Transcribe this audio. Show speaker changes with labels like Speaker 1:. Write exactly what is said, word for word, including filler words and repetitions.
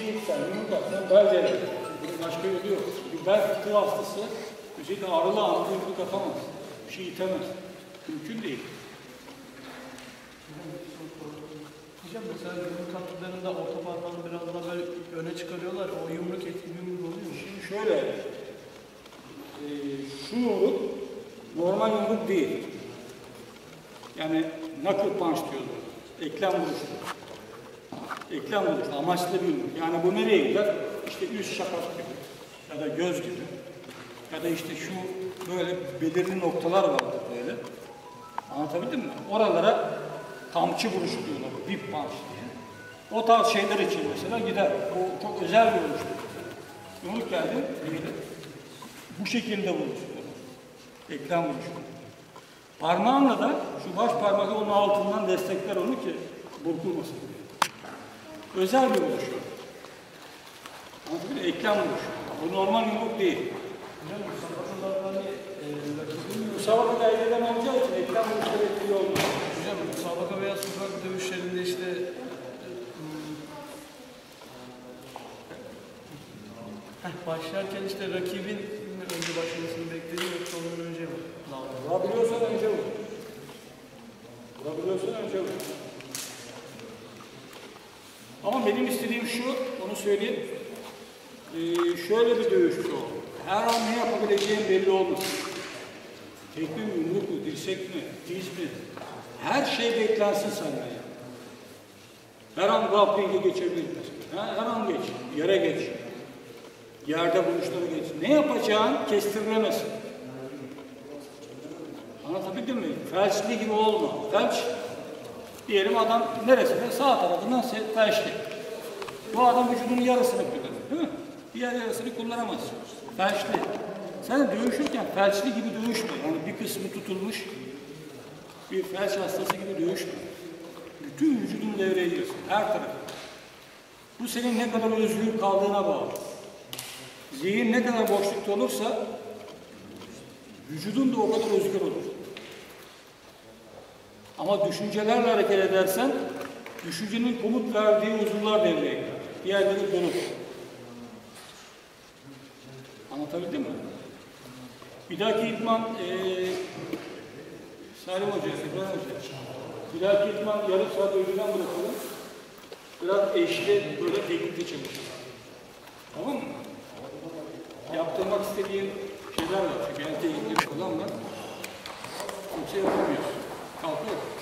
Speaker 1: gitsen, yumruk atsan bel gelir. Bunun başka yolu yok. Bir bel fıtığı hastası özellikle ağrılı anında yumruk atamaz. Bir şey itemez. Mümkün değil.
Speaker 2: Hocam mesela yumruk attıklarında orta parmağını biraz daha böyle öne çıkarıyorlar. O yumruk etkili yumruk oluyor mu?
Speaker 1: Şimdi şöyle, e, şu yumruk normal yumruk değil. Yani knuckle punch diyorlar. Eklem vuruşu. Eklem vuruşu. Amaçlı bir yumruk. Yani bu nereye gider? İşte üst şakak gibi. Ya da göz gibi. Ya da işte şu böyle belirli noktalar vardır böyle. Anlatabildim mi? Oralara kamçı vuruşu diyorlar. Dip punch diye. O tarz şeyler için mesela gider. O çok özel bir vuruştur. Yumruk geldi. Böyle. Bu şekilde vuruşu. Eklem vuruşu. Parmağınla da şu baş parmak onun altından destekler onu ki burkulmasın. Özel bir vuruş. Anladın mı? Eklem vuruşu. Bu normal yumruk değil. Müsabaka elde eden olacağı için eklem vuruşları etkili olmuyor.
Speaker 2: Hocam müsabaka veya sokak dövüşlerinde işte Heh, başlarken işte rakibin önce başlamasını beklediğim yoksa ondan önce mi?
Speaker 1: Vurabiliyorsan önce vur. Vurabiliyorsan önce vur. Ama benim istediğim şu, onu söyleyeyim. Ee, şöyle bir dövüşçü ol. Her an ne yapabileceğin belli olmasın. Tekme mi, yumruk mu, dirsek mi, diz mi? Her şey beklensin senden. Her an grappling'e geçebilirsin. Her an geç, yere geç. Yerde vuruşları geç. Ne yapacağın kestirilemez. Anlatabildim mi? Felçli gibi olma. Felç, diyelim adam neresinde? Sağ tarafından felçli. Bu adam vücudunun yarısını kullanır, değil mi? Diğer yarısını kullanamaz. Felçli. Sen dövüşürken felçli gibi dövüşme. Yani bir kısmı tutulmuş, bir felç hastası gibi dövüşme. Bütün vücudun devreye girsin, her taraf. Bu senin ne kadar özgür kaldığına bağlı. Zihin ne kadar boşlukta olursa, vücudun da o kadar özgür olur. Ama düşüncelerle hareket edersen, düşüncenin komut verdiği uzuvlar devreye girer. Diğerleri dönür. Anlatabildim mi? Bir dahaki idman, ee, Salim Hoca, İbrahim Hoca, bir dahaki idman yarım saat önceden bırakalım. Biraz eşli, böyle teknikle çalışalım. Tamam mı? Yaptırmak istediğin şeyler var. Çünkü en teknikli bir olan var. Kimse yapamıyorsun. Kalkıyor.